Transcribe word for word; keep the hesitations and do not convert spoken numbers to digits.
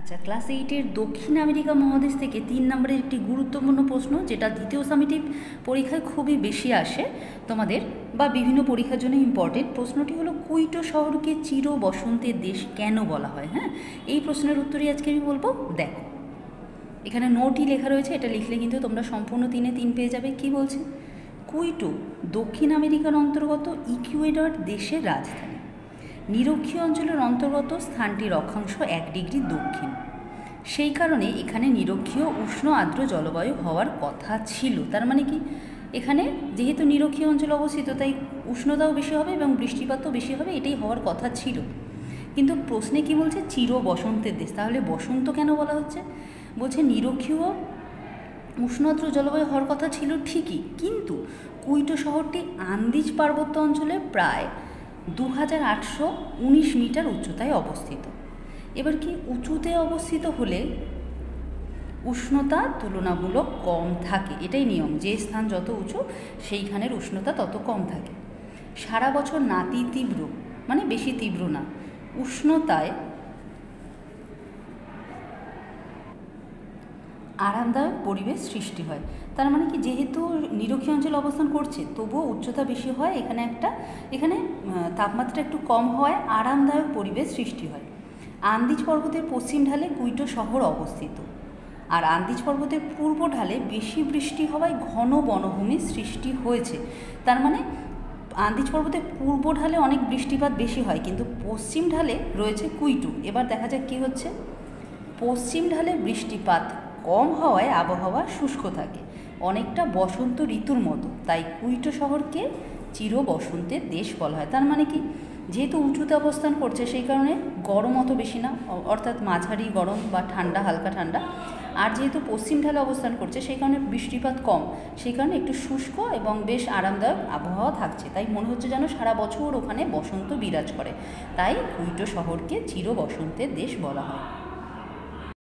আচ্ছা, ক্লাস এইটের দক্ষিণ আমেরিকা মহাদেশ থেকে তিন নম্বরের একটি গুরুত্বপূর্ণ প্রশ্ন, যেটা দ্বিতীয় সামেটিভ পরীক্ষায় খুবই বেশি আসে তোমাদের, বা বিভিন্ন পরীক্ষার জন্য ইম্পর্টেন্ট। প্রশ্নটি হলো, কুইটো শহরকে চির বসন্তের দেশ কেন বলা হয়? হ্যাঁ, এই প্রশ্নের উত্তরই আজকে আমি বলবো। দেখো, এখানে নোটই লেখা রয়েছে, এটা লিখলে কিন্তু তোমরা সম্পূর্ণ তিনে তিন পেয়ে যাবে। কি বলছে? কুইটো দক্ষিণ আমেরিকার অন্তর্গত ইকুয়েডর দেশের রাজধানী। নিরক্ষীয় অঞ্চলের অন্তর্গত স্থানটির অক্ষাংশ এক ডিগ্রি দক্ষিণ। সেই কারণে এখানে নিরক্ষীয় উষ্ণ আর্দ্র জলবায়ু হওয়ার কথা ছিল। তার মানে কি, এখানে যেহেতু নিরক্ষীয় অঞ্চলে অবস্থিত, তাই উষ্ণতাও বেশি হবে এবং বৃষ্টিপাতও বেশি হবে, এটাই হওয়ার কথা ছিল। কিন্তু প্রশ্নে কি বলছে? চির বসন্তের দেশ। তাহলে বসন্ত কেন বলা হচ্ছে? বলছে নিরক্ষীয় উষ্ণ আর্দ্র জলবায়ু হওয়ার কথা ছিল ঠিকই, কিন্তু কুইটো শহরটি আন্দিজ পার্বত্য অঞ্চলে প্রায় দু হাজার আটশো উনিশ মিটার উচ্চতায় অবস্থিত। এবার কি, উঁচুতে অবস্থিত হলে উষ্ণতা তুলনামূলক কম থাকে, এটাই নিয়ম। যে স্থান যত উঁচু সেইখানের উষ্ণতা তত কম থাকে। সারা বছর নাতি তীব্র, মানে বেশি তীব্র না, উষ্ণতায় আরামদায়ক পরিবেশ সৃষ্টি হয়। তার মানে কি, যেহেতু নিরক্ষীয় অঞ্চলে অবস্থান করছে তবুও উচ্চতা বেশি হয়, এখানে একটা এখানে তাপমাত্রা একটু কম হওয়ায় আরামদায়ক পরিবেশ সৃষ্টি হয়। আন্দিজ পর্বতের পশ্চিম ঢালে কুইটো শহর অবস্থিত, আর আন্দিজ পর্বতের পূর্ব ঢালে বেশি বৃষ্টি হওয়ায় ঘন বনভূমির সৃষ্টি হয়েছে। তার মানে আন্দিজ পর্বতের পূর্ব ঢালে অনেক বৃষ্টিপাত বেশি হয়, কিন্তু পশ্চিম ঢালে রয়েছে কুইটো। এবার দেখা যাক কী হচ্ছে। পশ্চিম ঢালে বৃষ্টিপাত কম হওয়ায় আবহাওয়া শুষ্ক থাকে, অনেকটা বসন্ত ঋতুর মতো। তাই কুইটো শহরকে চির বসন্তের দেশ বলা হয়। তার মানে কি, যেহেতু উঁচুতে অবস্থান করছে সেই কারণে গরম অত বেশি না, অর্থাৎ মাঝারি গরম বা ঠান্ডা, হালকা ঠান্ডা। আর যেহেতু পশ্চিম ঢালে অবস্থান করছে সেই কারণে বৃষ্টিপাত কম, সেই কারণে একটু শুষ্ক এবং বেশ আরামদায়ক আবহাওয়া থাকছে। তাই মনে হচ্ছে যেন সারা বছর ওখানে বসন্ত বিরাজ করে। তাই কুইটো শহরকে চির বসন্তের দেশ বলা হয়।